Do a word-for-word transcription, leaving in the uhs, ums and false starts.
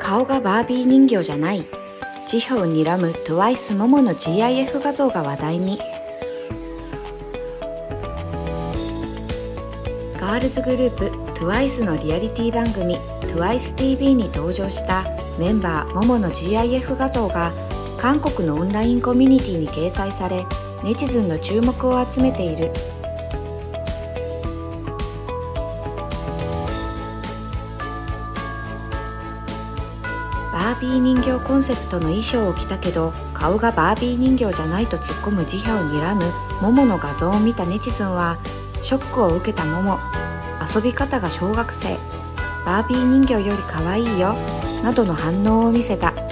顔がバービー人形じゃない。地表を睨む トゥワイス モモの ジーアイエフ 画像が話題に。ガールズグループ トゥワイス のリアリティ番組 トゥワイスティーブイ に登場したメンバーモモの ジーアイエフ 画像が韓国のオンラインコミュニティに掲載され、ネチズンの注目を集めている。バービー人形コンセプトの衣装を着たけど顔がバービー人形じゃないと突っ込む地表を睨むモモの画像を見たネチズンは、ショックを受けたモモ、遊び方が小学生、バービー人形より可愛いよなどの反応を見せた。